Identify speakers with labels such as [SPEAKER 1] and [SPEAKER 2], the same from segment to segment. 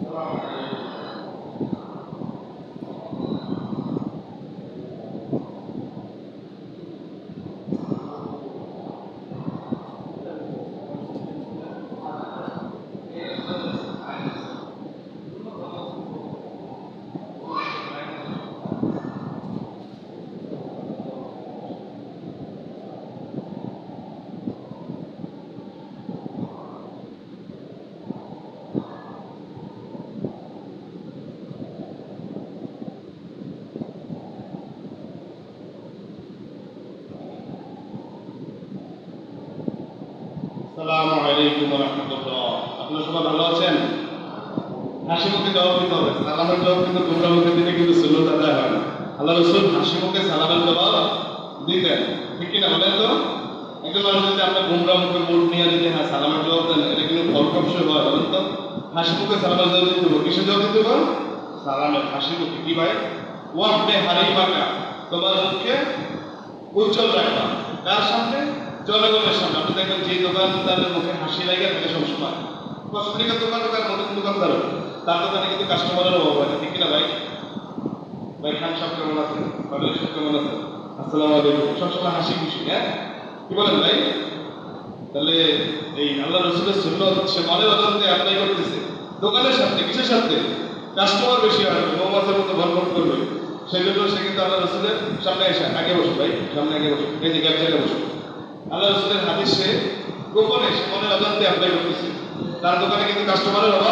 [SPEAKER 1] আসসালামু আলাইকুম ওয়া রাহমাতুল্লাহ। আপনারা সবাই ভালো আছেন? হাসি মুখে জবাব দিতে হবে। সালামের জবাব কিন্তু গোমরা মুখে দিলে কিন্তু সুন্নত আদায় হয় না। আল্লাহ রাসূল হাসি মুখে সালামের জবাব দিতেন, ঠিক কিনা বলেন তো? একজন মানুষ যদি আপনার গোমরা মুখে মুখ নিয়ে যদি হ্যাঁ সালামের জবাব দেন, এটা কিন্তু ফলপ্রসূ হয়। বলেন তো হাসি মুখে সালামের জবাব দিতে হবে। কিসের জবাব দিতে হবে? সালামের। হাসি মুখে। কি ভাই? ওয়াহবে হারিমাকা, তোমার মুখে উজ্জ্বল রাখবা। কার সামনে? জনগণের সামনে। আপনি দেখবেন যে দোকানদারের মুখে হাসি লাগে থাকে সবসময়, কসমেটিকের দোকান তার নতুন দোকানদার, তার দোকানে কিন্তু কাস্টমারের অভাব হয় না, ঠিক কিনা ভাই? ভাই খান সাহেব কেমন আছেন? পারভেজ সাহেব কেমন আছেন? আসসালামু আলাইকুম। সবসময় হাসি খুশি, হ্যাঁ? কি বলেন ভাই? তাহলে এই আল্লাহ রসুলের সুন্নাত সে মনের অজান্তে অ্যাপ্লাই করতেছে দোকানের সাথে। কিসের সাথে? কাস্টমার বেশি হয়, মৌমাছির মতো ভরভর করবে, সেই জন্য সে কিন্তু আল্লাহ রসুলের সামনে এসে আগে বসো ভাই, সামনে আগে বসো, এই যে গ্যাপ জায়গায় বসো। আল্লাহ রসুলের হাদিস সে গোপনে সে মনের অজান্তে অ্যাপ্লাই করতেছে। তার দোকানে কিন্তু কাস্টমারের অভাব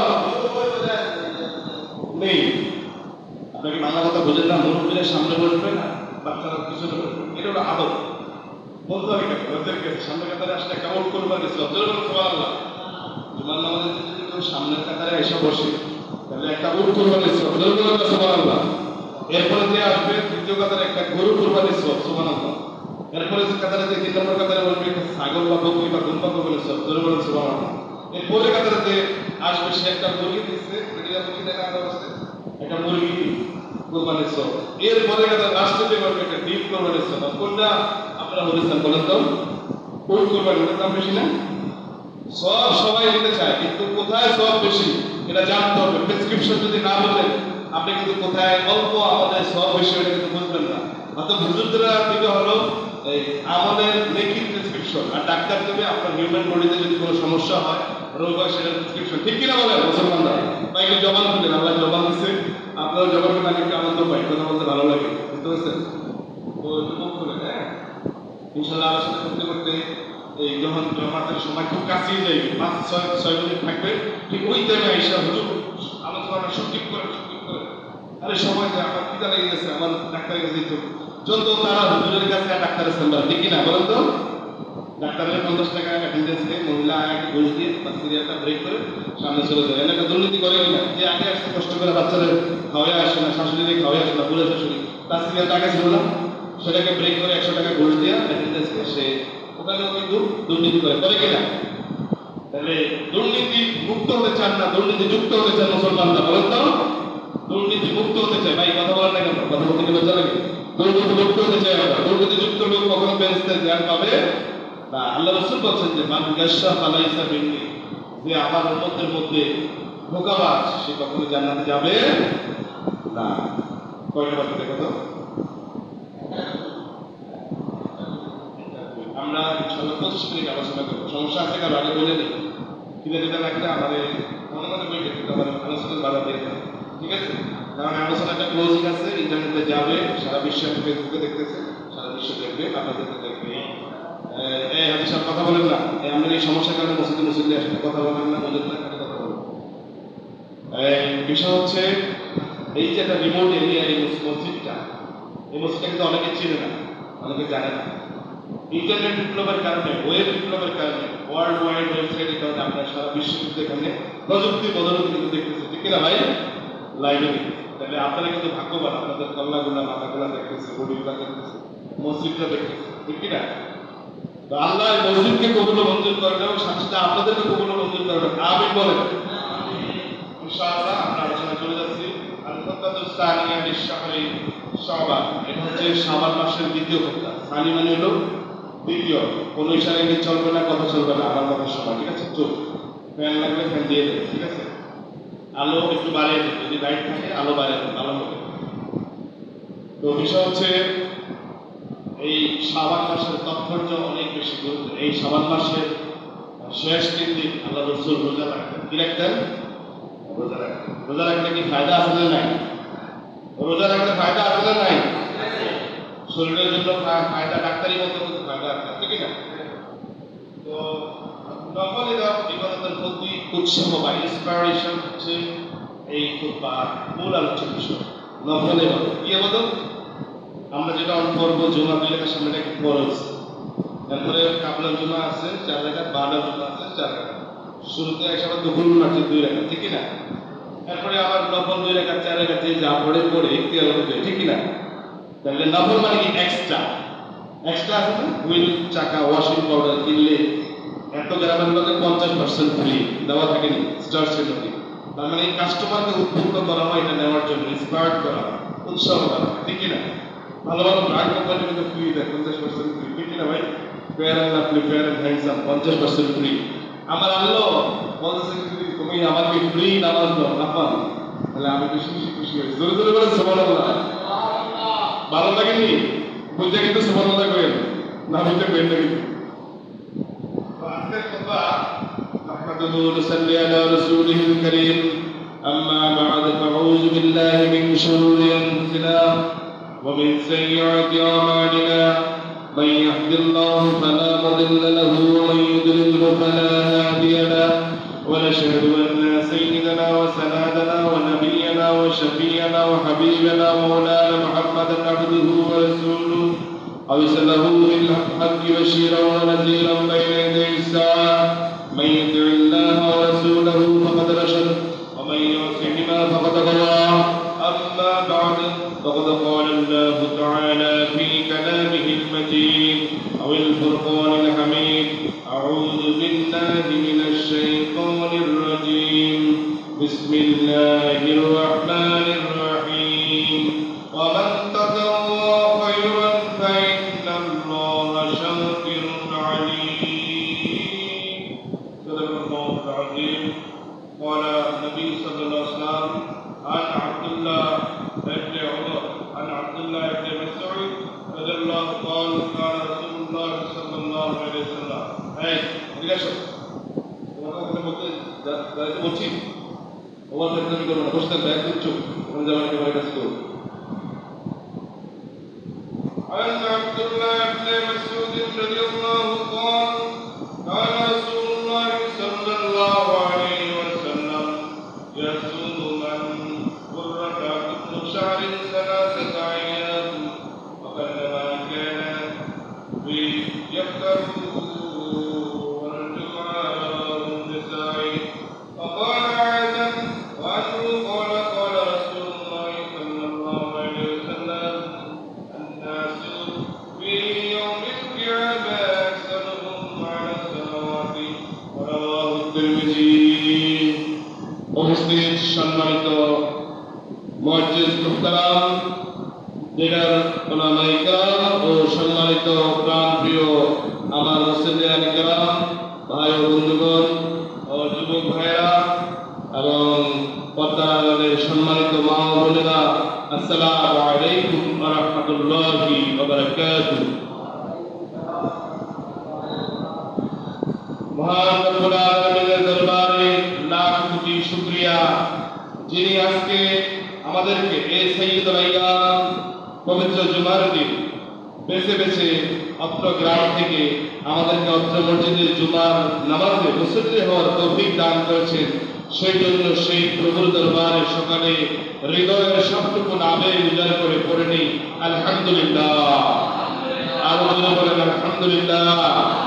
[SPEAKER 1] নেই। আপনাকে বাংলা কথা বোঝেন না? মুরব্বীদের সামনে বসবে না, বাচ্চারা পিছনে বসবে, এটা হলো আদব। বলতে হবে ওদের কাছে সামনে কাতারে আসলে একটা ওট করবার গেছে, সুবহানাল্লাহ। জুমার নামাজে যদি কেউ সামনের কাতারে এসে বসে, তাহলে একটা উট করবার গেছে, সুবহানাল্লাহ। এরপরে যে আসবে দ্বিতীয় কাতারে একটা গরু করবার গেছে, সুবহানাল্লাহ। এরপরে কাতারে যে 3 নম্বর কাতারে বসবে একটা ছাগল বা বকরি বা দুম্বা করবার গেছে, সুবহানাল্লাহ। এরপরে কাতারে যে আসবে সে একটা মুরগি দিচ্ছে, এটা মুরগি দেখা যাচ্ছে, একটা মুরগি কোরবানির সব। এরপরে লাস্টে যে করবে একটা ডিম কোরবানির সব। কোনটা আপনারা বলেছেন বলেন তো? কোন কোরবানির দাম বেশি না? সব সবাই নিতে চায়, কিন্তু কোথায় সব বেশি এটা জানতে হবে। প্রেসক্রিপশন যদি না বলেন আপনি কিন্তু কোথায় অল্প আমাদের সব বেশি এটা কিন্তু বুঝবেন না। অর্থাৎ হুজুররা দিতে হলো এই আমাদের নেকির প্রেসক্রিপশন, আর ডাক্তার দেবে আপনার হিউম্যান বডিতে যদি কোনো সমস্যা হয়, রোগ হয়, সেটার প্রেসক্রিপশন। ঠিক কিনা বলেন মুসলমানরা? ভাইকে জবান দিলেন, আল্লাহ জবান দিচ্ছে, আপনারা জবান দিলে আমি একটু আনন্দ পাই, কথা বলতে ভালো লাগে, বুঝতে পারছেন? তো একটু মুখ খুলেন, হ্যাঁ? ইনশাআল্লাহ আলোচনা করতে করতে এই যখন জমাতের সময় খুব কাছেই যাই, 5-6 মিনিট থাকবে, ঠিক ওই টাইমে এসে হুজুর আলোচনাটা সঠিক করে। আরে সময় যে আমার খিদা লেগে গেছে, আমার ডাক্তারের কাছে যেতে হবে, যত তারা হুজুরের কাছে আর ডাক্তারের চেম্বার, ঠিক কিনা বলেন তো? ডাক্তারের 50 টাকা অ্যাটেন্ডেন্স নেই, মহিলা আগে ঘুষ দিয়ে বা সিরিয়ালটা ব্রেক করে সামনে চলে যায়। একটা দুর্নীতি করে কিনা, যে আগে আসতে কষ্ট করে বাচ্চাদের খাওয়াই আসে না, শাশুড়ি খাওয়াই আসে না, পুরো শাশুড়ি, তার সিরিয়ালটা আগে ছিল না, সেটাকে ব্রেক করে 100 টাকা ঘুষ দিয়ে অ্যাটেন্ডেন্স করে সে ওখানেও কিন্তু দুর্নীতি করে কিনা? তাহলে দুর্নীতি মুক্ত হতে চান না, দুর্নীতি যুক্ত হতে চান মুসলমানরা, বলেন তো? দুর্নীতি মুক্ত হতে চায় ভাই, কথা বলেন না কেন? কথা বলতে গেলে চলে কি? দুর্নীতি মুক্ত হতে চায় আমরা। দুর্নীতি যুক্ত লোক কখনো বেহেশতের জ্ঞান পাবে না। আল্লাহ রাসূল বলেন যে মান গাশা ফালাইসা মিন্নি, যে আমার উম্মতের মধ্যে ধোঁকাবাজ সে কখনো জান্নাতে যাবে না। কয়টা কথা দেখো তো? আমরা ইনশাআল্লাহ 25 মিনিট আলোচনা করব। সমস্যা আছে কারো? আগে বলে দিই, কিনে দিতে লাগলে আমাদের মনে মনে বই দেখতে আমার আলোচনার বাধা দিয়ে দেয়, ঠিক আছে? কারণ আলোচনাটা ক্লোজিং আছে, ইন্টারনেটে যাবে, সারা বিশ্বে ফেসবুকে দেখতেছে, সারা বিশ্ব দেখবে, আপনাদেরকে দেখবে। এই হাদিস কথা বলেন না, আমাদের এই সমস্যার কারণে মসজিদে মুসল্লি আসে না, কথা বলেন না, বলেন না, কথা বলেন। বিষয় হচ্ছে এই যে একটা রিমোট এরিয়া, এই মসজিদটা কিন্তু অনেকে চিনে না, অনেকে জানে না। ইন্টারনেট বিপ্লবের কারণে, ওয়েব বিপ্লবের কারণে, ওয়ার্ল্ড ওয়াইড ওয়েবসাইটের কারণে আপনার সারা বিশ্ব কিন্তু এখানে প্রযুক্তি বদলতে কিন্তু দেখতেছে, ঠিক কিনা ভাই? লাইভে দেখতেছে। তাহলে আপনারা কিন্তু ভাগ্যবান, আপনাদের কল্লাগুলা মাথাগুলা দেখতেছে, বডিগুলা দেখতেছে, মসজিদটা দেখতেছে, ঠিক কিনা? তো আল্লাহ মসজিদকে কবুল মঞ্জুর করে দাও, সাথে সাথে আপনাদেরকে কবুল মঞ্জুর করে দাও, আমিন বলেন। ইনশাআল্লাহ আমরা আলোচনা চলে যাচ্ছি আল-খুতবাতুস সানিয়া লিশ-শাহরি শাবান। এটা হচ্ছে শাবান মাসের দ্বিতীয় খুতবা। সানি মানে হলো দ্বিতীয়। কোনো ইশারা ইঙ্গিত চলবে না, কথা চলবে না, আমার কথার সময়, ঠিক আছে? চুপ, ফ্যান লাগলে ফ্যান দিয়ে দেবে, ঠিক আছে? আলো একটু বাড়িয়ে দেন, যদি লাইট থাকে আলো বাড়িয়ে দেন, ভালো হবে। তো বিষয় হচ্ছে এই শাবান মাসের তাৎপর্য অনেক বেশি। এই শাবান মাসের শেষ 3 দিন আল্লাহ রাসূল রোজা রাখতেন। কি রাখতেন? রোজা রাখতেন। রোজা রাখলে কি ফায়দা আছে না নাই? রোজা রাখলে ফায়দা আছে না নাই? শরীরের জন্য ফায়দা, ডাক্তারি মতো কিন্তু ফায়দা আছে কি না? তো নফল ইবাদতের প্রতি উৎসাহ বা ইন্সপিরেশন হচ্ছে এই খুতবার মূল আলোচ্য বিষয়। নফল ইবাদত কি ইবাদত? আমরা যেটা করবো জুমা 2 রাকাত সামনে একটা ফরজ, তারপরে কাবলা জুমা আছে 4 রাকাত, বাদা জুমা আছে 4 রাকাত, শুরুতে একসাথে দুপুর নাচে 2 রাকাত, ঠিক না? এরপরে আবার নফল 2 রাকাত 4 রাকাত যা পড়ে ইখতিয়ার হবে, ঠিক না? তাহলে নফল মানে কি এক্সট্রা আছে না? হুইল, চাকা, ওয়াশিং পাউডার কিনলে এত গ্রামের মধ্যে 50% ফ্রি দেওয়া থাকে না স্টার্সের মধ্যে। তার মানে কাস্টমারকে উদ্বুদ্ধ করা হয় এটা নেওয়ার জন্য, ইন্সপায়ার করা, উৎসাহ করা, ঠিক না? ভালো ভালো ব্র্যান্ড কোম্পানি কিন্তু ফ্রি দেয়, 50% ফ্রি, ঠিক না ভাই? Fair and lovely, fair and handsome 50% free. আমার আল্লাহ বলতেছে তুমি আমাকে ফ্রি নামাজ দাও না পান, তাহলে আমি বেশি বেশি খুশি হই। জোরে জোরে বলে সুবহানাল্লাহ। ভালো লাগেনি? বুঝতে কিন্তু সুবহানাল্লাহ কইেন না, বুঝতে কইেন না কিন্তু। আজকের কথা نحمده ونصلي على رسوله الكريم أما بعد فأعوذ بالله من شرور أنفسنا ومن سيئات أعمالنا من يهد الله فلا مضل له ومن يضلل فلا هادي له ونشهد أن سيدنا وسندنا ونبينا وشفيعنا وحبيبنا مولانا محمدا عبده ورسوله أرسله بالحق بشيرا ونذيرا بين يدي الساعة من يطع الله ورسوله فقد رشد ومن يعصهما فقد غوى. أما بعد فقد قال الله تعالى في كلامه المجيد أو الفرقان الحميد أعوذ بالله من الشيطان الرجيم بسم الله الرحمن الرحيم ومن تطوع خيرا فإن الله شاكر عليم. صدق الله العظيم. قال النبي صلى الله عليه وسلم عن عبد الله بن عمر عن عبد الله بن مسعود رضي الله قال قال رسول الله صلى الله عليه وسلم এই ঠিক আছে তোমাকে কথা বলতে দাঁড়াতে বলছি ওভার টাইম করো না, বসতে ব্যাগ দিচ্ছ ওখানে যাওয়ার আগে বাইরে আসতে হবে। عن عبد الله بن مسعود رضي الله قال قال رسول الله صلى الله عليه وسلم يصوم من قرة كل شهر 3 أيام وكلما كان يفطر والجمعة النسائي. وقال أيضا وعنه قال قال رسول الله صلى الله عليه وسلم الناس في يوم القيامة أكثرهم على الصلوات. رواه الترمذي. উপস্থিত সম্মানিত মুআজ্জিজ মুহতারাম, দিনার উলামায়ে কেরাম ও সম্মানিত প্রাণপ্রিয় আমার মুসলিয়ানে কেরাম, ভাই ও বন্ধুগণ ও যুবক ভাইরা এবং পর্দার সম্মানিত মা ও বোনেরা, আসসালামু আলাইকুম ওয়া রাহমাতুল্লাহি ওয়া বারাকাতুহু। মহান রব্বুল আলামিনের দরবারে লাখ কোটি শুকরিয়া, যিনি আজকে আমাদেরকে এই সাইয়্যিদুল আইয়াম পবিত্র জুমার দিন বেছে বেছে অত্র গ্রাম থেকে আমাদেরকে অত্র মসজিদের জুমার নামাজে মুসল্লি হওয়ার তৌফিক দান করেছেন। সেই জন্য সেই প্রভুর দরবারে সকালে হৃদয়ের সবটুকু নামে উজাড় করে পড়ে নেই আলহামদুলিল্লাহ। আরো জোরে বলেন আলহামদুলিল্লাহ।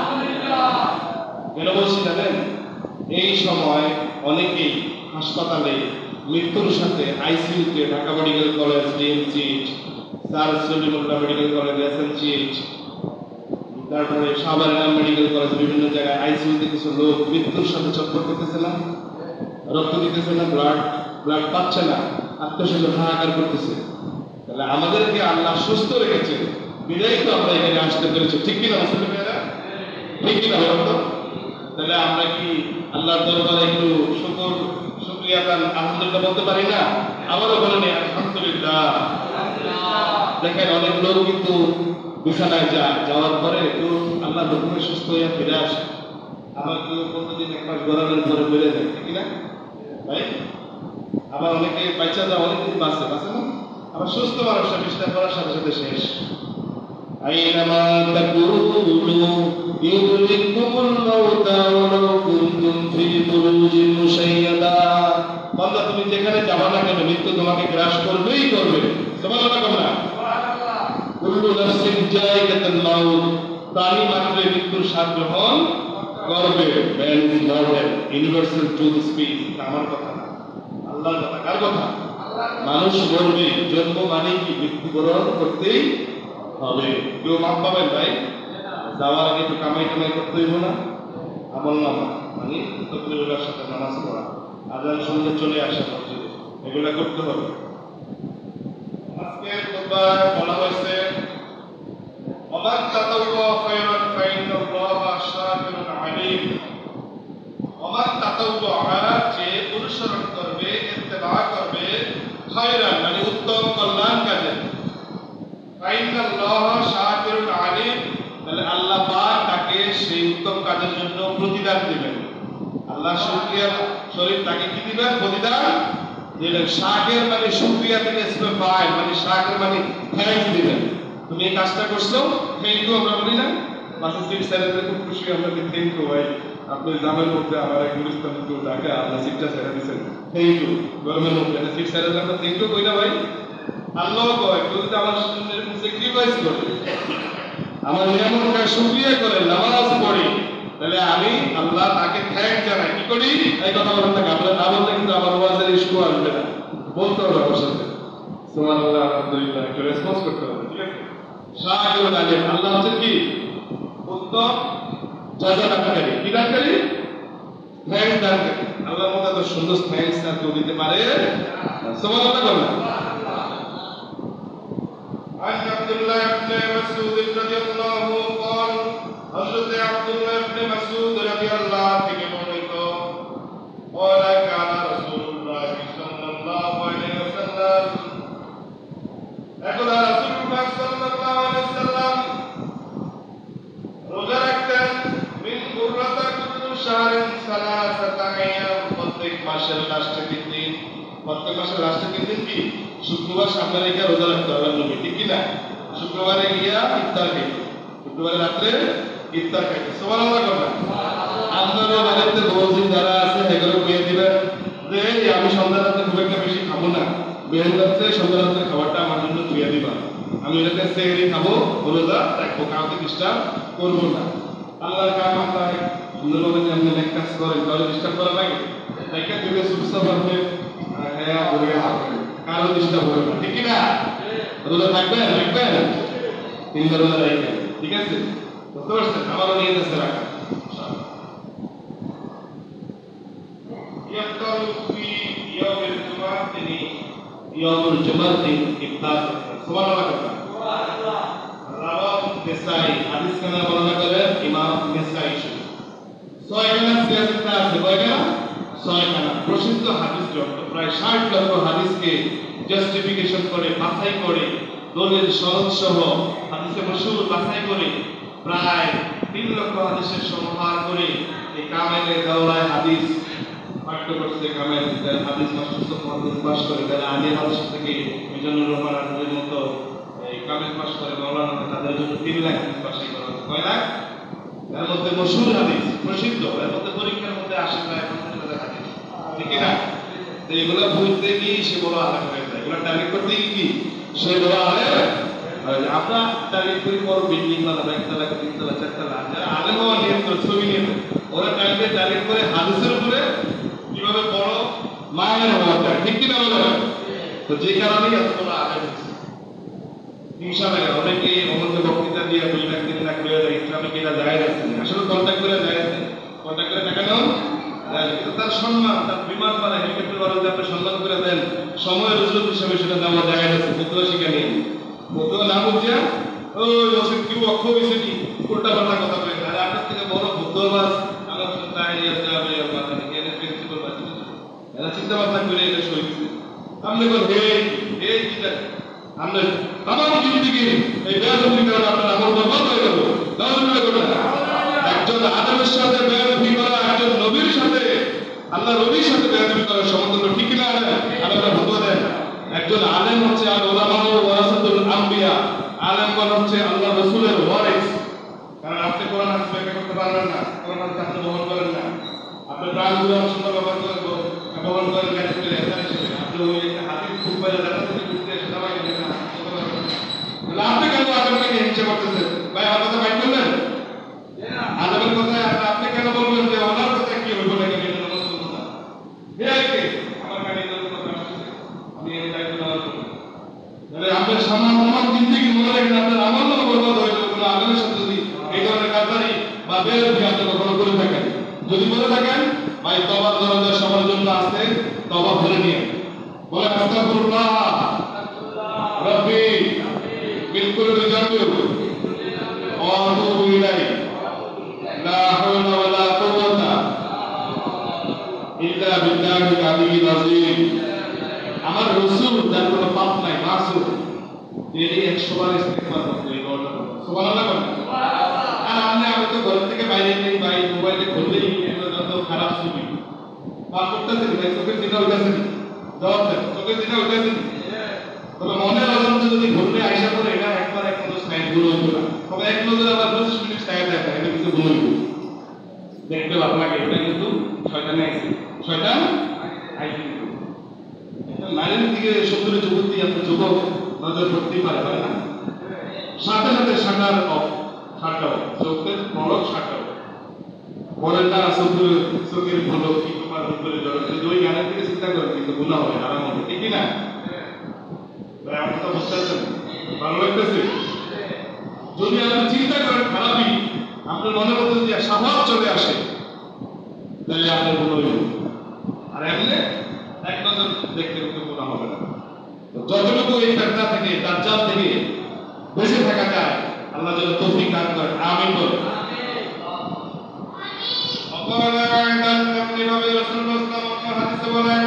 [SPEAKER 1] কেন বলছি জানেন? এই সময় অনেকেই হাসপাতালে মৃত্যুর সাথে আইসিইউতে, Dhaka medical college DMCH, sir Salimullah medical college SMCH, তারপরে শাহবাগ মেডিকেল কলেজ, বিভিন্ন জায়গায় আইসিইউতে কিছু লোক মৃত্যুর সাথে চক্কর করতেছে না, রক্ত দিতেছে না, ব্লাড পাচ্ছে না, আত্মশরীর হাহাকার করতেছে। তাহলে আমাদেরকে আল্লাহ সুস্থ রেখেছে, বিদায় তো আমরা এখানে আসতে পেরেছি, ঠিক কিনা মুসলিমেরা? ঠিক কিনা বলতো? তাহলে আমরা কি আল্লাহর দরবারে একটু শুকর শুকরিয়া আদান আলহামদুলিল্লাহ বলতে পারি না? আবারও বলেন আলহামদুলিল্লাহ। দেখেন অনেক লোক কিন্তু বিছানায় যায়, যাওয়ার পরে একটু আল্লাহ হুকুমে সুস্থ হয়ে ফিরে আসে, আবার কেউ প্রতিদিন এক মাস গরমের পরে বেড়ে যায়, ঠিক না ভাই? আবার অনেকে বাচ্চা যায় অনেকদিন বাঁচে বাঁচে না, আবার সুস্থ মানুষটা বিছানা করার সাথে সাথে শেষ। আইনামা তাকুনু ইউদরিকুমুল মাউতা ওয়ালাউ কুনতুম ফি বুরুজিন মুশাইয়াদা। বান্দা তুমি যেখানে যাবা না কেন মৃত্যু তোমাকে গ্রাস করবেই করবে। সুবহানাল্লাহ বলনা। কুল্লু নাফসিন জায়গাতুল মাউত, প্রাণী মাত্রই মৃত্যুর স্বাদ গ্রহণ করবে। Man is mortal, universal truth speech. আমার কথা না, আল্লাহর কথা। কার কথা? মানুষ মরবে, জন্ম মানে কি মৃত্যুবরণ করতেই হবে। কেউ মাপ পাবেন ভাই? যাওয়ার আগে একটু কামাই টামাই করতে হইব না? আমল নামা মানে তকবীরের সাথে নামাজ পড়া, আজান শুনলে চলে আসা মসজিদে, এগুলা করতে হবে। আজকের খুতবায় বলা হয়েছে ওমান তাতাওয়া খায়রান ফাইন্নাল্লাহা শাকিরুন আলীম। ওমান তাতাওয়া, যে অনুসরণ করবে, ইত্তেবা করবে, খায়রান মানে উত্তম কল্যাণ কাজে, ফাইন্নাল্লাহা শাকিরুন আলীম, তাহলে আল্লাহ পাক তাকে সেই উত্তম কাজের জন্য প্রতিদান দিবেন। আল্লাহ শুকরিয়ার শরীর তাকে কি দিবেন? প্রতিদান দিবেন। শাকির মানে শুকরিয়া থেকে স্পেফাই মানে শাকির মানে থ্যাঙ্কস দিবেন। তুমি এই কাজটা করছো, থ্যাংক ইউ আমরা বলি না? মাসে সিট স্যারেদের খুব খুশি, আমরা কি থ্যাংক ইউ ভাই, আপনি জামের মধ্যে আমার এক গুলিস্তান কেউ ডাকে, আপনার সিটটা ছেড়ে দিচ্ছেন, থ্যাংক ইউ। গরমের মধ্যে সিট স্যারেদের আমরা থ্যাংক ইউ কই না ভাই? আল্লাহ কয় কেউ যদি আমার সামনে এরকম স্যাক্রিফাইস করে, আমার নিয়ামতকে শুকরিয়া করে, নামাজ পড়ি, তাহলে আমি আল্লাহ তাকে থ্যাঙ্ক জানাই। কি করি? এই কথা বলতে থাকে, আপনার না বলতে কিন্তু আমার ওয়াজের ইস্যু আসবে না, বলতে হবে আমার সাথে সুবহানাল্লাহ আলহামদুলিল্লাহ, একটু রেসপন্স করতে হবে, ঠিক আছে? শাকিরুন আলীম, আল্লাহ হচ্ছে কি? উত্তম জাযা দানকারী। কি দানকারী? থ্যাঙ্কস দানকারী। আল্লাহর মতো এত সুন্দর থ্যাঙ্কস আর কেউ দিতে পারে? সুবহানাল্লাহ বলেন। عن عبد الله بن مسعود رضي الله قال حضرت عبد الله بن مسعود رضي الله থেকে বর্ণিত قال كان رسول الله صلى الله عليه وسلم একদা রাসূলুল্লাহ সাল্লাল্লাহু আলাইহি ওয়াসাল্লাম রোজা রাখতেন মিন গুররাতা কুল্লু শাহরিন সালাসাতা আইয়াম, প্রত্যেক মাসের লাস্টের দিন, প্রত্যেক মাসের লাস্টের দিন কি? শুক্রবার সামনে রেখে রোজা রাখতে হবে নবী, ঠিক কি না? শুক্রবারে গিয়া ইফতার খাইতে, শুক্রবারে রাত্রে ইফতার খাইতে। সুবহানাল্লাহ কথা। আপনাদের বাড়িতে বলছেন যারা আছে এগুলো পেয়ে দিবেন যে আমি সন্ধ্যা রাতে খুব একটা বেশি খাবো না, বের রাত্রে সন্ধ্যা রাত্রে খাবারটা আমার জন্য ধুয়ে দিবা, আমি এটাতে সেহরি খাবো, রোজা রাখবো, কাউকে ডিস্টার্ব করবো না। আল্লাহর কাম আল্লাহ সুন্দরভাবে আপনি এক কাজ করেন, কাউকে ডিস্টার্ব করা লাগে দেখা দিবে, সুস্থ ভাবে হ্যাঁ বলে কারো ডিস্টার্ব হবে না, ঠিক না? রোজা থাকবেন, রাখবেন, তিন রোজা রাখবেন, ঠিক আছে? বুঝতে পারছেন? আমারও নিয়ে যাচ্ছে রাখা। ইয়াফতারু ফি ইয়াউমিল জুমআহ, তিনি ইয়াউমুল জুমআহ দিন ইফতার করতেন। সুবহানাল্লাহ। সুবহানাল্লাহ। রাওয়াহু নিসাই, হাদিস খানা বর্ণনা করেন ইমাম নিসাই। 6 খানা সিয়াসত আছে, কয়টা? 6 খানা প্রসিদ্ধ হাদিস গ্রন্থ, প্রায় 60 লক্ষ হাদিসকে জাস্টিফিকেশন করে, বাছাই করে, দলিল সনদ সহ হাদিসে মাশহুর বাছাই করে, প্রায় 3 লক্ষ হাদিসের সমাহার করে এই কামেলের দাওরায় হাদিস পাঠ্য করছে। কামেল যারা হাদিস মাশহুর হাদিস পাস করে, যারা আলী হাদিস থেকে মিজানুর রহমান আজমের মতো এই কামেল পাস করে, মাওলানা তাদের জন্য 3 লাখ হাদিস বাছাই করা হয়েছে। কয় লাখ? এর মধ্যে মাশহুর হাদিস প্রসিদ্ধ, এর মধ্যে পরীক্ষার মধ্যে আসে প্রায় 50,000 হাদিস, ঠিক না? তো এগুলো বুঝতে গিয়ে সে বড় আলেম হয়ে যায়, এগুলো টার্গেট করতে গিয়ে কি সে বড় আলেম। আমরা টার্গেট করি বড় বিল্ডিং বানাবো, 1 তলা 3 তলা 4 তলা, যারা আলেম হওয়ার নিয়ত করে ছবি নিয়ে ওরা টার্গেট করে হাদিসের উপরে কিভাবে বড় মায়ের হওয়া যায়, ঠিক কিনা বলেন? তো যে কারণে এত বড় আলেম হচ্ছে। ইনশাআল্লাহ অনেকে অমুক বক্তৃতা দিয়ে 2 লাখ 3 লাখ হয়ে যায়, ইসলামিক এটা জায়েজ আছে, আসলে কন্টাক্ট করে জায়েজ আছে, কন্টাক্ট করে টাকা নাও কিন্তু তার সম্মান, তার বিমান মানে হেলিকপ্টার বাড়াতে আপনি সম্মান করে দেন, সময়ের উজরত হিসেবে সেটা দেওয়া জায়েজ আছে। ফতোয়া শিখানি, ফতোয়া না বুঝিয়া ওই বসে কি অক্ষ হয়েছে কি উল্টা পাল্টা কথা বলে, আরে আপনার থেকে বড় ফতোয়াবাজ আমার তাই যাবে মাথা থেকে এর প্রিন্সিপাল বাঁচিয়ে এরা চিন্তা ভাবনা করে এটা সই দিছে আপনি বল হে কি জানেন আমরা তামাম জিন্দেগি এই বেয়াদবি কারণে আপনার আমল বরবাদ হয়ে গেল নাউজুবিল্লাহ করবেন না একজন আদমের সাথে বেয়াদবি করা একজন নবীর সাথে আল্লাহ নবীর সাথে বেয়াদবি করার সমতুল্য ঠিক কি না আপনারা ফতোয়া দেন একজন আলেম হচ্ছে আল উলামা ওয়ারাসাতুল আম্বিয়া আলেমগণ হচ্ছে আল্লাহ রাসূলের ওয়ারিস কারণ আপনি কোরআন হাদিস ব্যাখ্যা করতে পারবেন না কোরআন হাদিস আপনি বহন করেন না আপনি প্রাণগুলো সুন্দর ব্যবহার বহন করেন জ্ঞান করে আপনি ওই একটা হাদিস খুব বাইরে জানা থেকে বুঝতে সবাই জানেন না আপনি কেন আদমকে হিংসা করতেছেন ভাই আমার কথা বাইক করলেন আদমের কথায় আপনি কেন বলবেন যে ওনার কথা কি হইব না কেন এটা নমস্কার কথা হে আইকে আমার কানে দরকার কথা আমি এই দায়িত্ব নেওয়ার জন্য তাহলে আপনার সামান্য জিন্দেগি মনে রাখেন আপনার আমল নামা বরবাদ হয়ে যাবে কোনো আদমের সাথে যদি এই ধরনের কাজদারি বা বেয়াদবি আপনি কখনো করে থাকেন যদি বলে থাকেন ভাই তওবার দরজা সবার জন্য আছে তওবা করে নিয়ে বলে আস্তাগফিরুল্লাহ রব্বি বিলকুল রিজাতু ওয়া আতুবু ইলাইহি লা হাওলা ওয়ালা কুওয়াতা ইল্লা বিল্লাহিল আলিয়্যিল আযীম আমার রাসূল যার কোনো পাপ নাই মাসুম তিনি 100 বার ইস্তিগফার করতে এই দোয়াটা সুবহানাল্লাহ বলেন আর আমি তো ঘর থেকে বাইরে নেই ভাই মোবাইলে খুললেই এগুলো যত খারাপ ছবি পাপ করতেছে ভাই চোখের দিকে উঠেছে জবাব দেন চোখের দিকে উঠেছে তবে মনের অজান্তে যদি ঘুরলে আইসা করে এটা একবার এক নজর সাইড গুলো হইতো না তবে এক নজর আবার 25 মিনিট সাইড দেখা এটা কিন্তু ভুল হইতো দেখতে আপনাকে এটা কিন্তু শয়তানে আইছে শয়তান আইছে নারীর দিকে সুন্দরী যুবতী আপনার যুবক নজর করতেই পারে না সাথে সাথে সাঁটার অফ সাঁটাও চোখের পলক সাঁটাও বলেন না চোখের পলক কি তোমার ভিতরে জড়াতে ওই গানের দিকে চিন্তা করে কিন্তু গুণা হবে আরাম হবে ঠিক না আপনি তো বুঝতে পারছেন ভালো লাগতেছে যদি আপনি চিন্তা করেন খারাপই আপনার মনের মধ্যে যদি স্বভাব চলে আসে তাহলে আপনার গুণ হইব আর এমনি এক নজর দেখতে কিন্তু গুণা হবে না যতটুকু এই ফেতনা থেকে দাজ্জাল থেকে বেঁচে থাকা যায় আল্লাহ যেন তৌফিক দান করেন আমিন বলেন وقال أيضا النبي رسول الله صلى الله عليه وسلم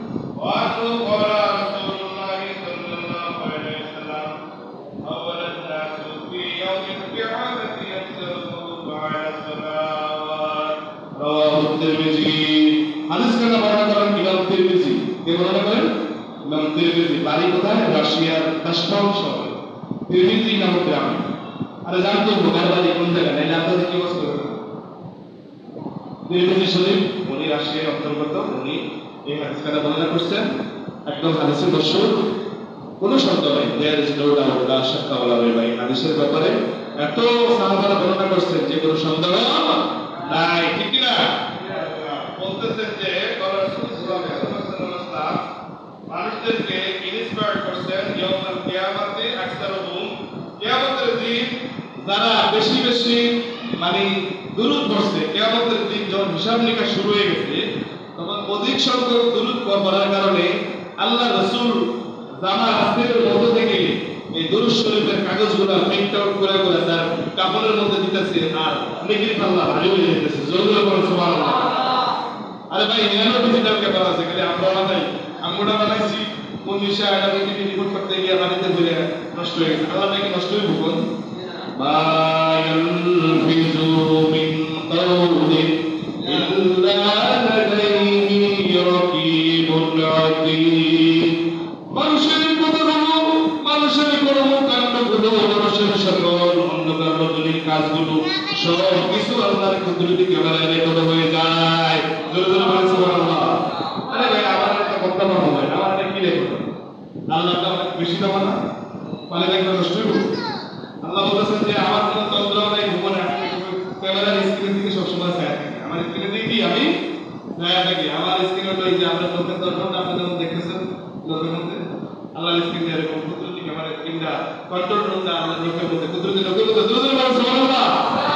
[SPEAKER 1] وقال رسول الله صلى الله عليه وسلم أول الناس في يوم القيامة يكثره بعد الصلوات رواه الترمذي حديث كان বর্ণনা করেন ইমাম তিরমিজি কে বর্ণনা করেন ইমাম তিরমিজি বাড়ি কোথায় রাশিয়ার তাশকান্দ শহরে তিরমিজি নামক গ্রামে আরে জানতো ওনার বাড়ি কোন জায়গায় নাইলে আপনাদের কি বলতে হবে তিরমিজি শরীফ উনি রাশিয়ার অন্তর্গত উনি এই হাদিসটা বর্ণনা করছেন একদম হাদিসের দর্শক কোনো সন্দেহ নাই দেয়ার ইজ নো ডাউট লা শাক্কা ওয়ালা রাইবা এই হাদিসের ব্যাপারে এত সাহাবারা বর্ণনা করছেন যে কোনো সন্দেহ নাই ঠিক কি না বলতেছেন যে রাসূল সাল্লাল্লাহু আলাইহি ওয়াসাল্লাম মানুষদেরকে ইন্সপায়ার করছেন ইয়াউমুল কিয়ামাতে আকসারুহুম কিয়ামতের দিন যারা বেশি বেশি মানে দুরূদ পড়ছে কিয়ামতের দিন যখন হিসাব নিকাশ শুরু হয়ে গেছে তখন অধিক সংখ্যক দুরূদ পড়ার কারণে আল্লাহ রাসূল জামা রাস্তের মধ্যে থেকে এই দুরূদ শরীফের কাগজগুলো প্রিন্ট আউট করে করে তার কাপড়ের মধ্যে দিতেছে আর নেকির পাল্লা ভারী হয়ে যেতেছে জোরে বলেন সুবহানাল্লাহ আরে ভাই এখানেও ডিজিটাল ক্যামেরা আছে খালি আমরা নাই আমরা বানাইছি কোন বিষয় এটা থেকে রিপোর্ট করতে গিয়ে বাড়িতে বলে নষ্ট হয়ে গেছে আল্লাহ নাকি নষ্ট হয়ে ভুগন মা ইয়ালফিজু মিন কাউলিন ইল্লা লাদাইহি রাকিবুন আতীদ মানুষের কথাগুলো মানুষের কর্মকাণ্ডগুলো মানুষের সকল অন্ধকার রজনীর কাজগুলো সব কিছু আল্লাহর কুদরতি ক্যামেরায় রেকর্ড হয়ে যায় জোরে জোরে বলেন সুবহানাল্লাহ আরে ভাই আমার একটা কথা মনে হয় আমার এটা কি রেকর্ড আল্লাহ তো অনেক বেশি দাম না পালে দেখলে নষ্ট হইব আল্লাহ বলেছেন যে আমার কোনো তন্ত্র নাই ঘুমনে ক্যামেরার স্ক্রিন থেকে সবসময় ছায়া থাকে আমার স্ক্রিনে দেখি আমি ছায়া থাকি আমার স্ক্রিনে হলো এই যে আমরা লোকের দর্শনটা আপনি যখন দেখতেছেন লোকের মধ্যে আল্লাহর স্ক্রিনে এরকম কুদরতি ক্যামেরা স্ক্রিনটা কন্ট্রোল রুমটা আমাদের লোকের মধ্যে কুদরতি লোকের মধ্যে দ্রুত বলেন সুবহানাল্লাহ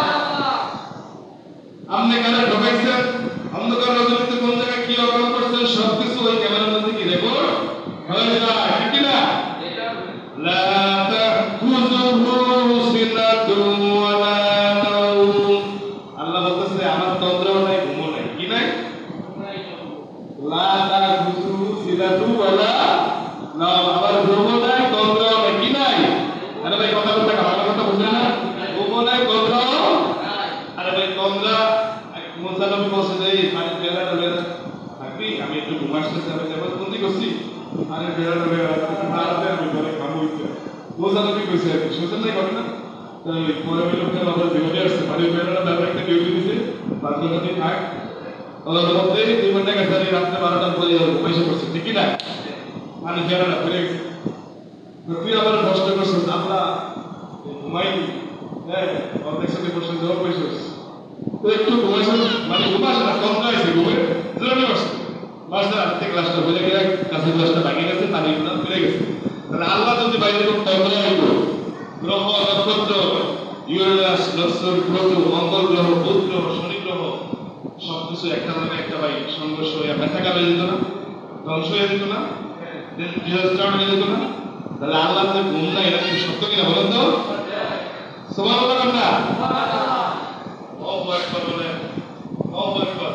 [SPEAKER 1] আপনি কানে ঢোকাইছেন অন্ধকার রজনীতে কোন জায়গায় কি অকাল করছেন সবকিছু ওই ক্যামেরার মধ্যে কি রেকর্ড হয়ে যায় ঠিক কি না লা তাখুযুহু সিনাতুন ওয়ালা নাওম আল্লাহ বলতেছে আমার তন্দ্রাও নাই ঘুমও নাই কি নাই লাতা গুসু সিলাতু ওয়ালা না আবার ভ্রম নাই তন্দ্র নাই কি নাই আরে ভাই কথা বলতে আমার কথা বুঝলেন না ভ্রম নাই তন্দ্র আরে ভাই তন্দ্র মুসা নবী বসে দেই পানি বেলাটা বেলা থাকবি আমি একটু ঘুমাচ্ছি আমি যেমন বন্দি করছি আরে বেলাটা বেলা ভারতে আমি বলে খাবো ইচ্ছে মুসা নবী কইছে শুনছেন না ঘটনা তো পরে লোকটা আবার জীবনে আসছে পানি বেলাটা বেলা একটা ডিউটি দিছে বাথরুমে থাক ওদের মধ্যে 2 ঘন্টা গেছে রাত্রে 12টার পরে পয়সা করছে ঠিক না মানে বেলাটা ফিরে গেছে তুই আবার কষ্ট করছিস আমরা ঘুমাই হ্যাঁ অনেক সাথে বসে যাওয়া পয়সা তো একটু ঘুমাইছে মানে ঘুমাস না কম হয়েছে ঘুমে জোরে বসে বাসা আজকে ক্লাসটা হয়ে গেলে কাছে ক্লাসটা ভাঙে গেছে পানি গুলো ফিরে গেছে তাহলে আল্লাহ যদি বাইরে কোন তন্ত্র হইব গ্রহ নক্ষত্র ইউরেনাস নক্ষত্র প্লুটো মঙ্গল গ্রহ বুধ গ্রহ শনি গ্রহ সবকিছু একটা মানে একটা ভাই সংঘর্ষ হয়ে ব্যথাকার হয়ে যেত না ধ্বংস হয়ে যেত না ডিজাস্টার হয়ে যেত না তাহলে আল্লাহ যে ঘুম না এটা কি সত্য কিনা বলেন তো সুবহানাল্লাহ না আল্লাহু আকবার বলেন আল্লাহু আকবার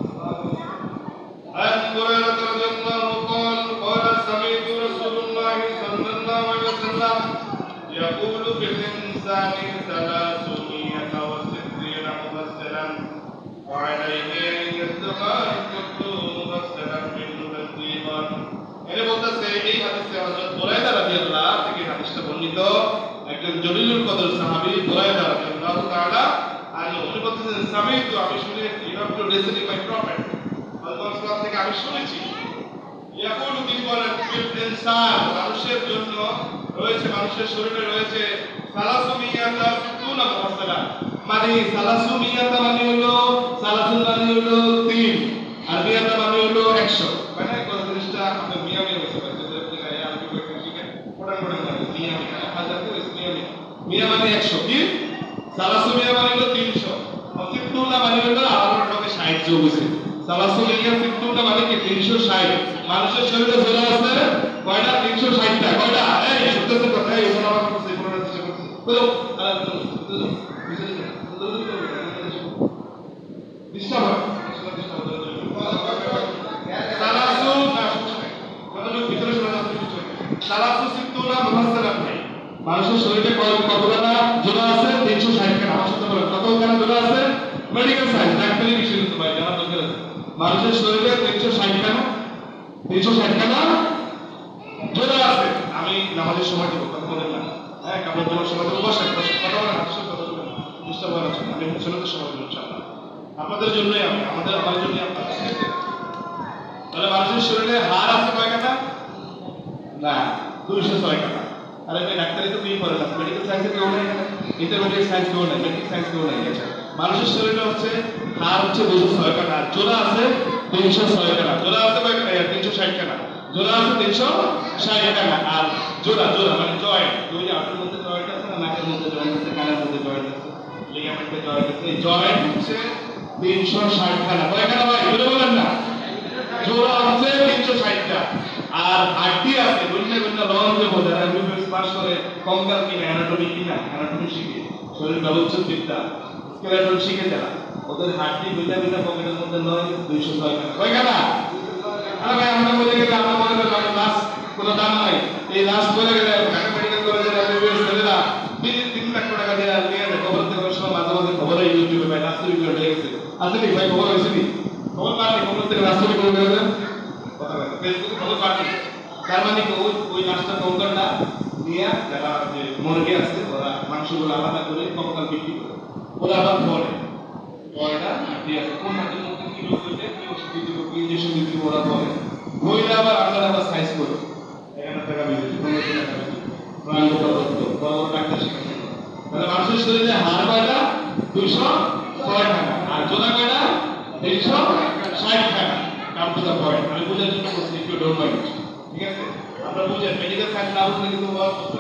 [SPEAKER 1] আন কুরআন রাদিয়াল্লাহু قال قال سمعت رسول الله صلى الله عليه وسلم يقول في الإنسان 360 مفصلا وعليه أن يتقى كل مفصلا منه تسليما এর বলতেছে এই হাদিসে হযরত বুরায়দা রাদিয়াল্লাহু থেকে হাদিসটা বর্ণিত একজন জলিলুল কদর সাহাবী বুরায়দা রাদিয়াল্লাহু তাআলা আর উনি বলতেছেন সামিতু আমি শুনেছি you have to listen to my prophet আল্লাহ সাল্লাল্লাহু থেকে আমি শুনেছি ইয়াকুলু তিনি বলেন ফিল ইনসান মানুষের জন্য রয়েছে মানুষের শরীরে রয়েছে সালাসুমিয়াতা সিতুনা মুফাসসালা মানে সালাসুমিয়াতা মানে হলো সালাসুন মানে হলো 3 আর মিয়াতা মানে হলো 100 মানে কোন জিনিসটা আপনি মিয়া মিয়া বলতে পারছেন যে আপনি আরবি কয়েকটা শিখেন পড়ান মানে মিয়া মিয়া হাজার তো মিয়া মিয়া মিয়া মানে 100 কি সালাসুমিয়া মানে হলো 300 সিতুনা মানে হলো আমার লোকে 60 যোগ হইছে সালাসুমিয়া সিতুনা মানে কি 360 মানুষের শরীরে জোড়া আছে কয়টা 360টা কয়টা এই সত্যতে কথা এই ওরা আমার কাছে বলার চেষ্টা করছে বলো আরে ডিস্টার্ব সালাসু না কতটুকু ভিতরে শোনা যাচ্ছে সালাসু সিতুনা মুফাসসালাত ভাই মানুষের শরীরে কতটা জোড়া আছে 360 খানা আমার সাথে বলেন কতখানা জোড়া আছে মেডিকেল সায়েন্স ডাক্তারি বিষয় তো ভাই জানা দরকার আছে মানুষের শরীরে 360 খানা জোড়া আছে আমি নামাজের সময় দেব কথা বলেন না হ্যাঁ কাপড় দেওয়ার সময় দেব বসে কথা বলেন হাসির কথা বলেন ডিস্টার্ব হওয়ার আছে আমি সুন্নতের সময় দেব ইনশাআল্লাহ আপনাদের জন্যই আমি আমার জন্যই আপনাদের তাহলে মানুষের শরীরে হাড় আছে কয়খানা না 206 খানা আরে ভাই ডাক্তারি তো তুই পড়ে না মেডিকেল সায়েন্সে কেউ নাই ইন্টারমিডিয়েট সায়েন্স কেউ নাই মেডিকেল সায়েন্স কেউ নাই আচ্ছা মানুষের শরীরে হচ্ছে হাড় হচ্ছে 206 খানা আর জোড়া আছে 306 খানা জোড়া আছে কয়খানা 360 খানা জোড়া আছে 360 খানা আর জোড়া মানে জয়েন্ট ওই যে আঁটের মধ্যে জয়েন্ট আছে না নাকের মধ্যে জয়েন্ট আছে কানের মধ্যে জয়েন্ট আছে লিগামেন্টে জয়েন্ট আছে এই জয়েন্ট হচ্ছে 360 খানা কয় খানা ভাই বলে বলেন না জোড়া হচ্ছে 360টা আর হাড়ি আছে বললে লঞ্চে মধ্যে এমবিবিএস পাস করে কঙ্কাল কিনা অ্যানাটমি শিখে শরীর ব্যবচ্ছেদ বিদ্যা স্কেলেটন শিখে যারা ওদের হাড়ি বিনা পকেটের মধ্যে নয় 206 খানা কয় খানা আরে ভাই আমরা বলে গেলে আমরা মনে করি লাশ কোনো দাম নাই এই লাশ বলে গেলে ঢাকা মেডিকেল কলেজের এমবিবিএস ছেলেরা 3 লাখ টাকা দিয়ে নিয়ে যায় খবর থেকে সময় মাঝে খবর হয় ইউটিউবে ভাই লাশ চুরি করে গেছে আসলে ভাই খবর হয়েছে নি খবর পাননি খবর থেকে লাশ চুরি করে গেছে কথা বলে ফেসবুকে খবর পাননি তার মানে ওই লাশটা কঙ্কালটা নিয়ে যারা যে মর্গে আছে ওরা মাংসগুলো আলাদা করে কঙ্কাল বিক্রি করে ওরা আবার পয়টা হাঁটি আছে কোন হাঁটির মধ্যে কি রোগ হইলে কি ওষুধ দিতে কি ইনজেকশন দিতে ওরা বলে মহিলা আবার সাইজ করে এখানে টাকা বিদেশি 15 টাকা প্রাণ দত্ত বড় ডাক্তার শিখাচ্ছে তাহলে মানুষের শরীরে হাড় কয়টা 206 খানা আর জোড়া কয়টা 360 খানা কাম টু দা পয়েন্ট আমি বুঝার জন্য বলছি একটু ডোন্ট মাইন্ড ঠিক আছে আমরা বুঝেন মেডিকেল সায়েন্স না বুঝলে কিন্তু ওয়ার্ক করবে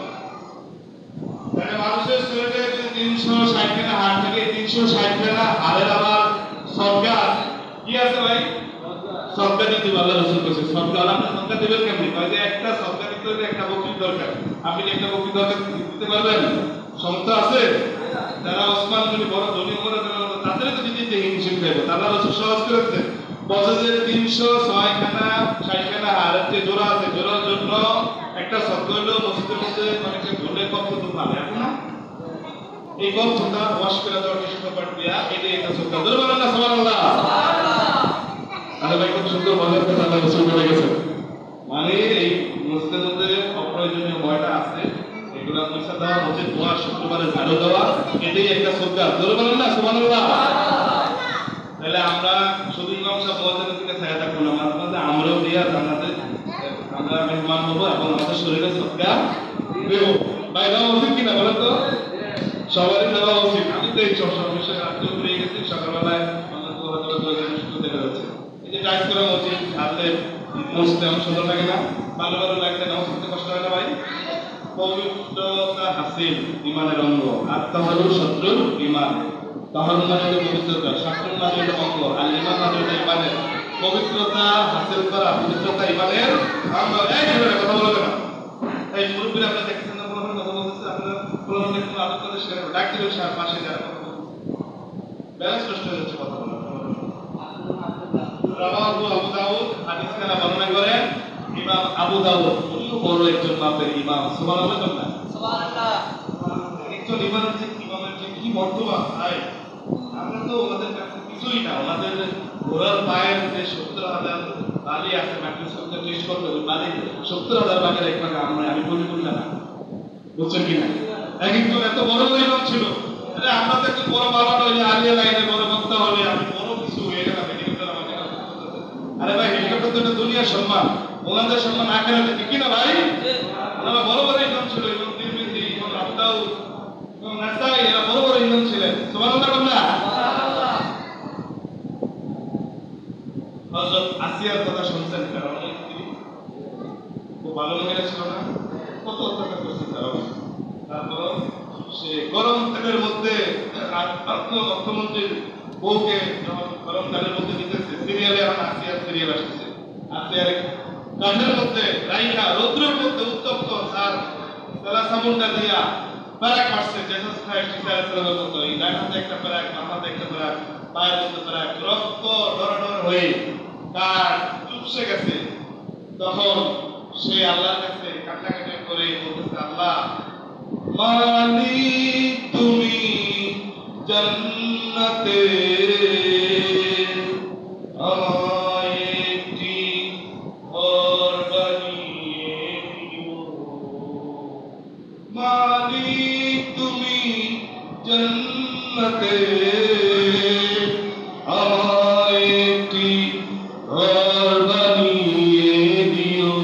[SPEAKER 1] তাহলে মানুষের শরীরে যদি 360 খানা হাড় থাকে 360 খানা হাড়ের আবার সবগা কি আছে ভাই সবগা দিতে আল্লাহ রাসূল কইছে সবগা আপনি সবগা দিবেন কেমনে কয় যে একটা সবগা দিতে হলে একটা বকরির দরকার আপনি একটা বকরির দরকার দিতে পারবেন ক্ষমতা আছে যারা ওসমান গনি বড় ধনী ওমর তাদের তো দিতে হিংসিত দেব আল্লাহ রাসূল সহজ করেছে বছরে 306 খানা 60 খানা হারের যে জোড়া আছে, জোড়ার জন্য একটা শব্দ হলো মসজিদের মধ্যে অনেকে ধরে কত তো পারে এখন না এই কতটা ওয়াশ করে দেওয়ার চেষ্টা দিয়া এটাই একটা শব্দ ধরে বলেন না সুবহানাল্লাহ। আরে ভাই খুব সুন্দর মজার কথা আল্লাহ রাসূল বলে গেছেন, মানে এই মসজিদের মধ্যে অপ্রয়োজনীয় ময়লা আছে এগুলা পয়সা দেওয়া, মসজিদ ধোয়া, শুক্রবারে ঝাড়ু দেওয়া, এটাই একটা সদকা। ধরে বলেন না সুবহানাল্লাহ। তাহলে আমরা শুধু ইমাম সাহেব মুয়াজ্জিনের দিকে ছায়া থাকবো না, মাঝে মাঝে আমরাও দিয়া জান্নাতে আমরা মেহমান হবো এবং আমাদের শরীরে সদকা দেব। ভাই দেওয়া উচিত কিনা বলেন তো? সবারই দেওয়া উচিত। আমি তো এই সব সমস্যা রাখতে পেরে গেছি, সকালবেলায় আমরা তো হয়তো সুস্থ দেখা যাচ্ছে। এই যে টাইস করা উচিত, হাতে মুছতে আমার সুন্দর লাগে না, ভালো ভালো লাগছে না, মুছতে কষ্ট হয় না ভাই। পবিত্রতা হাসিল ইমানের অঙ্গ, আর তাহরুর শত্রুর ইমান। তাহরুর মানে হলো পবিত্রতা, শত্রুর মানে হলো অঙ্গ, আর ইমান মানে হলো ইমানের। পবিত্রতা হাসিল করা, পবিত্রতা ইমানের অঙ্গ। এই ধরনের কথা বলবে না। এই মুরব্বীরা আপনারা দেখছেন না, কোনো কথা বলতেছে, আপনারা কোনো কোনো আদর করে সেখানে ডাক দিবেন, সার পাশে যারা কথা বলতেছে ব্যালেন্স নষ্ট হয়ে যাচ্ছে কথা বলা। রাওয়াহু আবু দাউদ, হাদিস খানা বর্ণনা করেন ইমাম আবু দাউদ, উনিও বড় একজন মাপের ইমাম। সুবহানাল্লাহ বলেন। সুবহানাল্লাহ। একজন ইমামের যে ইমামের যে কি মর্তবা ভাই, আমরা তো ওনাদের কাছে কিছুই না। ওনাদের ঘোড়ার পায়ের যে 70,000 বালি আছে, মাটির সঙ্গে টেস্ট করলে ওই বালি 70,000 ভাগের এক ভাগ আমি বলি করলাম না, বুঝছেন কিনা? এক একজন এত বড় বড় ইমাম ছিল। আরে আমরা তো একটু বড় মালাটা হইলে আলিয়া লাইনে বড় বক্তা হলে আমি বড় কিছু হয়ে গেলাম। আরে ভাই হেলিকপ্টার তো একটা দুনিয়ার সম্মান, ওনাদের সম্মান আখেরাতে, ঠিক না ভাই? ওনারা বড় বড় ইমাম ছিল, ইমাম তিরমিজি, ইমাম আবু দাউদ, ইমাম নাসাই, এরা বড় বড় ইমাম ছিলেন। সুবহানাল্লাহ বললা। হযরত আসিয়ার কথা শুনছেন, কারণ স্ত্রী খুব ভালো মহিলা ছিল না, কত অত্যাচার করছে তারা। তারপর সে গরম তেলের মধ্যে অর্থমন্ত্রীর বউকে যখন গরম তেলের মধ্যে দিতেছে, সিরিয়ালে এখন আসিয়ার সিরিয়াল আসতেছে, আসিয়ার কাঠের মধ্যে রাইখা রৌদ্রের মধ্যে উত্তপ্ত তার তেলা সামুন্ডা দিয়া প্যারাক মারছে, জেসাস ক্রাইস্ট ইসালামের মতো। এই ডান হাতে একটা প্যারাক, বাম হাতে একটা প্যারাক, পায়ের মধ্যে প্যারাক, রক্ত ডর হয়ে তার চুপসে গেছে। তখন সে আল্লাহর কাছে কান্নাকাটি করে বলতেছে, আল্লাহ মালিক তুমি জান্নাতে আমায় একটি ঘর বানিয়ে দিও। মালিক তুমি জান্নাতে আমায় একটি ঘর বানিয়ে দিও,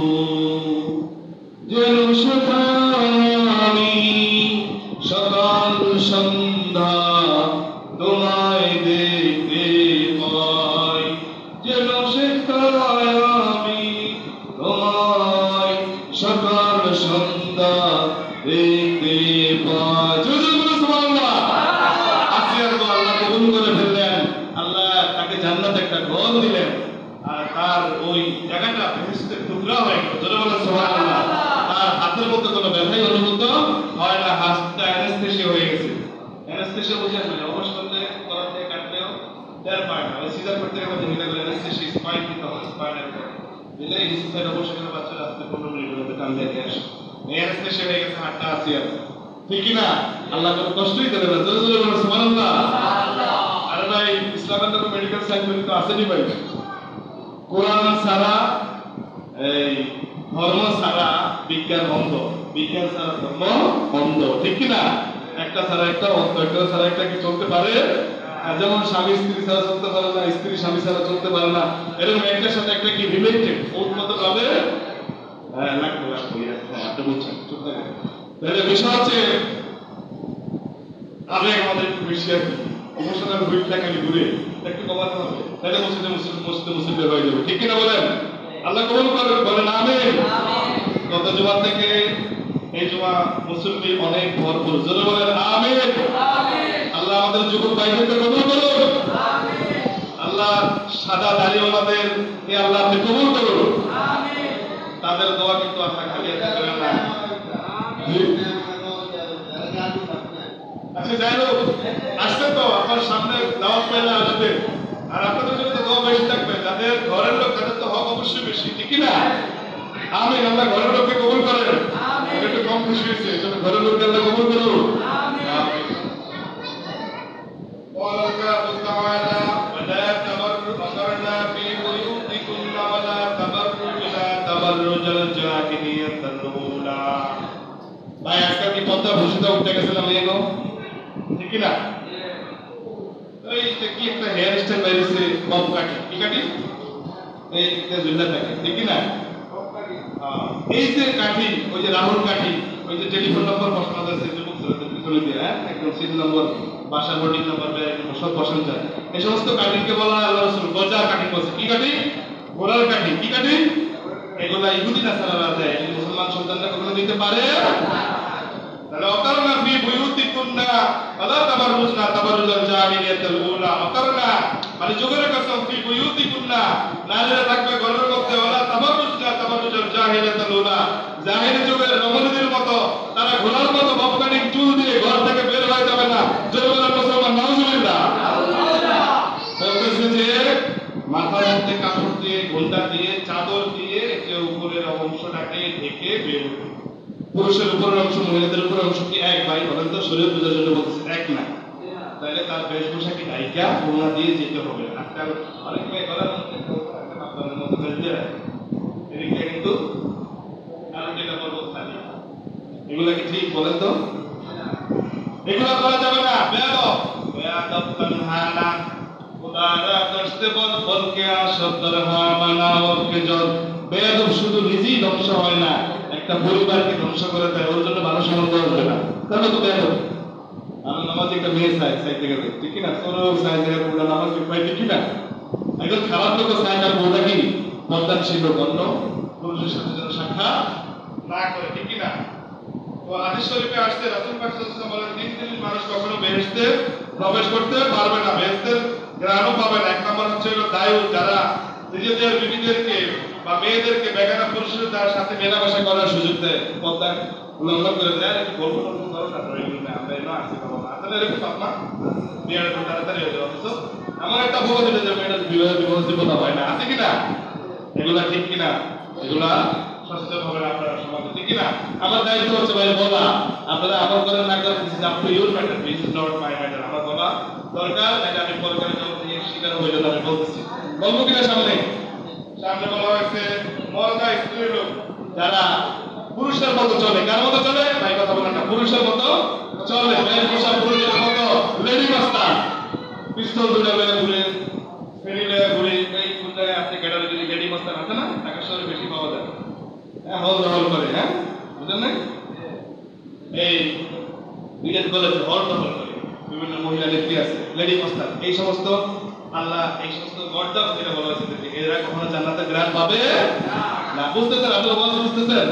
[SPEAKER 1] যেন সকাল সন্ধ্যা তোমায় দেখতে পাই, যেন সেখানে আমি তোমায় সকাল সন্ধ্যা দেখতে পাই। সুবহানাল্লাহ। আসিয়ার তো আল্লাহ কবুল করে ফেললেন, আল্লাহ তাকে জান্নাতে একটা ঘর দিলেন, আর তার ওই জায়গাটা বেহেশতের টুকরা হয়ে গেল। জোরে বলেন সুবহানাল্লাহ। তার হাতের মধ্যে কোনো ব্যথাই অনুভূত হয় না, হাতটা অ্যানেস্থেসিয়া হয়ে গেছে। অ্যানেস্থেসিয়া বুঝেন না, অবশ্য করলে কলার থেকে কাটলেও টের পায় না। ওই সিজার করতে গেলে মহিলাগুলো অ্যানেস্থেসিয়া স্পাইন দিতে হয়, স্পাইনের পর দিলে এই সুসাইড অবশ্য করে বাচ্চারা আসতে 15 মিনিটের মধ্যে কান দিয়ে আসে। এই অ্যানেস্থেসিয়া হয়ে গেছে, হাতটা আসি আছে, ঠিক কি না? আল্লাহ কোনো কষ্টই দেবে না। জোরে জোরে বলেন সুবহানাল্লাহ। আরে ভাই ইসলামের নামে মেডিকেল সায়েন্স তো আসেনি ভাই। কোরআন ছাড়া, এই ধর্ম ছাড়া বিজ্ঞান অন্ধ, বিজ্ঞান ছাড়া ধর্ম অন্ধ, ঠিক কিনা? একটা ছাড়া একটা অন্ধ, একটা ছাড়া একটা কি চলতে পারে? যেমন স্বামী স্ত্রী ছাড়া চলতে পারে না, স্ত্রী স্বামী ছাড়া চলতে পারে না, এরকম একটার সাথে একটা কি রিলেটেড উন্নত ভাবে আপনি বলছেন। চুপ থাকেন। তাহলে বিষয় হচ্ছে আবেগ আমাদের একটু বেশি আর কি, ইমোশনাল হুইটটা খালি ঘুরে একটু কমাতে হবে, তাহলে মুসলিম হয়ে যাবে, ঠিক কিনা বলেন? আল্লাহ কবুল করুন, বলেন আমিন। গত জুমা থেকে এই জুমা মুসলিম অনেক ভরপুর, জোরে বলেন আমিন। আল্লাহ আমাদের যুবক ভাইদেরকে কবুল করুন, আল্লাহ সাদা দাড়িওয়ালাদের আল্লাহ আপনি কবুল করুন, তাদের দোয়া কিন্তু আল্লাহ খালি করেন না। আচ্ছা যাই হোক, আসতে তো আপনার সামনে দাওয়াত পাইলে আসবে, আর আপনাদের জন্য তো দোয়া বেশি অবশ্যই বেশি, ঠিক না? আমি আল্লাহ ঘরের লোককে কবুল করেন। একটু কম খুশি হয়েছে, এই জন্য ঘরের লোককে আল্লাহ কবুল করুন। ভাই আজকাল কি পদ্মা ভূষিতা উঠতে গেছিলাম এগো, ঠিক না? এই যে কি একটা হেয়ার স্টাইল বাইরেছে, বব কাটি, কি কাটি? এই জুল্লা থাকে, ঠিক না? এই যে কাঠি, ওই যে রাহুল কাঠি, ওই যে টেলিফোন নম্বর বসানো আছে যুবক ছেলেদের পিছনে দিয়ে, হ্যাঁ, একদম সিট নম্বর, বাসার হোল্ডিং নম্বর, সব বসানো যায়। এই সমস্ত কাঠিকে বলা হয় আল্লাহ রাসূল গজা কাঠি বলছে। কি কাঠি? ঘোড়ার কাঠি। কি কাঠি? এগুলা ইহুদি নাসারারা দেয়, মুসলমান সন্তানরা কখনো দিতে পারে? তাহলে অকারনা ফি বুয়ুতিকুন্না ওয়ালা তাবাররুজনা তাবাররুজাল জাহিলিয়াতিল উলা। অকারনা মানে যুগের কসম, ফি বুয়ুতিকুন্না, নারীরা থাকবে ঘরের মধ্যে, ওয়ালা তাবাররুজনা তাবাররুজাল জাহিলিয়াতিল উলা, জাহিলি যুগের রমণীদের মতো তারা ঘোড়ার মতো বককানি চুল দিয়ে ঘর থেকে বের হয়ে যাবে না। জোরে মুসলমান নাউজুবিল্লাহ। বলতেছে যে মাথার মধ্যে কাপড় দিয়ে, ঘোমটা দিয়ে, চাদর দিয়ে যে উপরের অংশটাকে ঢেকে বের হবে। পুরুষের উপরের অংশ মহিলাদের উপরের অংশ কি এক? ভাই বলেন তো, শরীর পূজার জন্য বলতেছে এক না? তাহলে তার বেশভূষা কি ঢাইকা ওড়না দিয়ে যেতে হবে। আজকাল অনেক মেয়ে গলার মধ্যে আপনাদের মতো ফেলতে এদিকে কিন্তু এগুলা কি ঠিক? বলেন তো, এগুলা করা যাবে না। বেয়াদব বেয়াদব তানহানা খুদারা দস্তে বল বলকে আসদর হামানা ওকে জল। বেয়াদব শুধু নিজেই ধ্বংস হয় না, একটা পরিবারকে ধ্বংস করে দেয়। ওর জন্য ভালো সম্বন্ধ আসবে না, তাহলে তো বেয়াদব। আমি নামাজ একটা মেয়ে চাইতে গেলে, ঠিক না? সরো চাইতে গেলে পুরো নামাজ পাই, ঠিক না? একদম খারাপ লোক চাই তার বউটা কি পর্দাশীল অন্য পুরুষের সাথে যেন সাক্ষাৎ না করে, ঠিক না? তো হাদিস শরীফে আসছে রাসূল পাক সাল্লাল্লাহু আলাইহি ওয়াসাল্লাম বলেন, তিন শ্রেণীর মানুষ কখনো বেহেশতে প্রবেশ করতে পারবে না, বেহেশতের গ্রাণও পাবে না। এক নম্বর হচ্ছে হলো দায়ুস, যারা নিজেদের বিবিদেরকে বা মেয়েদেরকে বেগানা পুরুষের তার সাথে মেলামেশা করার সুযোগ দেয়, পর্দা উল্লঙ্ঘন করে দেয়। একটু গল্প টল্প করো না, আমরা এলো আসছি বাবা না, আসলে এরকম আপনার বিয়ের খুব তাড়াতাড়ি হয়ে যাবে। অথচ আমার একটা ভুল হচ্ছে যে মেয়েটা বিবাহ জীবন হয় না, আছে কিনা? এগুলা ঠিক কিনা? এগুলা সচেতন হবেন আপনারা সমাজে, ঠিক কিনা? আমার দায়িত্ব হচ্ছে ভাই বলা, আপনারা আমল করেন না করেন, this is up to your matter, this is not my matter. আমার বলা দরকার, এটা আমি পরকালে যখন এই শিকার হয়ে যেতে আমি বলতেছি। বলবো কিনা? সামনে সামনে বলা হয়েছে মর্দা স্ত্রীর লোক যারা পুরুষের মতো চলে। কার মতো চলে? ভাই কথা বলেন না। পুরুষের মতো চলে, বেশভূষা পুরুষের মতো, লেডি মাস্টার, পিস্তল দুটা বেড়ে ঘুরে, ফেরিলে ঘুরে। এই কোন জায়গায় আপনি গ্যালারি যদি লেডি মাস্টার আছে না, ঢাকা শহরে বেশি পাওয়া যায়। হ্যাঁ, হল দখল করে, হ্যাঁ, বুঝলেন না? এই বিএড কলেজে হল দখল করে বিভিন্ন মহিলা নেত্রী আছে, লেডি মাস্টার। এই সমস্ত আল্লাহ এই সমস্ত গর্দাব যেটা বলা হয়েছে যে এরা কখনো জান্নাতের গ্রাণ পাবে না। বুঝতেছেন? আপনারা বলতে বুঝতেছেন?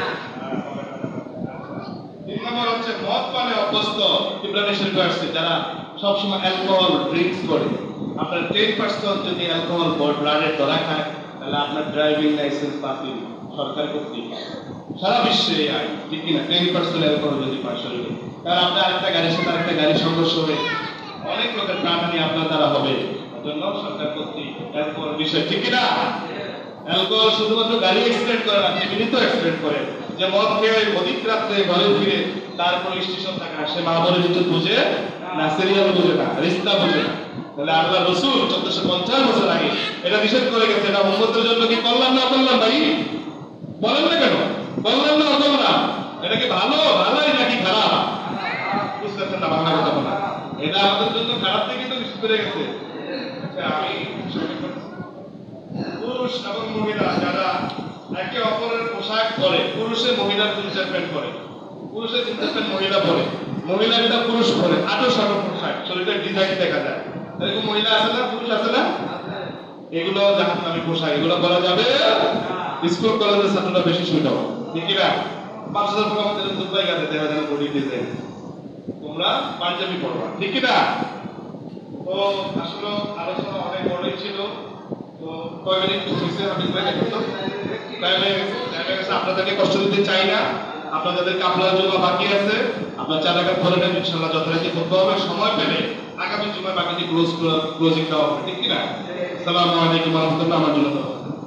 [SPEAKER 1] তিন নম্বর হচ্ছে মদ পানে অভ্যস্ত। ইব্রাহিম শরীফে আসছে যারা সবসময় অ্যালকোহল ড্রিঙ্কস করে। আপনার 10% যদি অ্যালকোহল ব্লাডে ধরা খায়, তাহলে আপনার ড্রাইভিং লাইসেন্স বাতিল সরকার কর্তৃক। সারা বিশ্বে এই আইন, ঠিক কিনা? 10% অ্যালকোহল যদি পায় শরীরে, কারণ আপনার আরেকটা গাড়ির সাথে আরেকটা গাড়ির সংঘর্ষ হবে, অনেক লোকের প্রাণহানি আপনার দ্বারা হবে। জন্য সরকার কর্তৃক অ্যালকোহল বিষয়, ঠিক কিনা? অ্যালকোহল শুধুমাত্র গাড়ি অ্যাক্সিডেন্ট করে না, জীবিত অ্যাক্সিডেন্ট করে। যে মদ খেয়ে অধিক রাত্রে ঘরে ফিরে তার কোনো স্টেশন থাকে না, সে মহাবরের ইজ্জত বুঝে না, সিরিয়াল বুঝে না, রিস্তা বুঝে না। তাহলে আল্লাহ রাসূল 1450 বছর আগে এটা নিষেধ করে গেছে। এটা উম্মতের জন্য কি কল্যাণ না অকল্যাণ? ভাই বলেন না কেন? কল্যাণ না অকল্যাণ? এটা কি ভালো ভালোই নাকি খারাপ? বুঝতেছেন না বাংলা কথা বলা? এটা আমাদের জন্য খারাপ থেকে তো নিষেধ করে গেছে। আমি পুরুষ এবং মহিলা যারা একে অপরের পোশাক পরে, পুরুষে মহিলার জিন্সের প্যান্ট পরে, পুরুষের জিন্সের প্যান্ট মহিলা পরে, মহিলাটা পুরুষ পরে, আটো সাটো পোশাক, শরীরের ডিজাইন দেখা যায়, এরকম মহিলা আছে না, পুরুষ আছে না? এগুলো জাহান্নামী পোশাক, এগুলো করা যাবে। স্কুল কলেজের ছাত্ররা বেশি সুবিধা, ঠিক না? 5000 টাকা আমাদের দুবাই গেছে দেখা যায় বডি ডিজাইন, তোমরা পাঞ্জাবি পরবা, ঠিক না? তো আসলে আলোচনা অনেক বড়ই ছিল। তো কয় মিনিট হয়েছে হাফিজ ভাই? দেখুন তো আপনাদেরকে কষ্ট দিতে চাই না, আপনাদের কাপড়ের জন্য বাকি আছে। আপনার 4 টাকা ধরে নেন, ইনশাআল্লাহ যথারীতি করতে হবে। সময় পেলে আগামী জুমায় বাকিটি ক্লোজিং দেওয়া হবে, ঠিক কিনা? আসসালামু আলাইকুম ওয়া রাহমাতুল্লাহ। আমার জন্য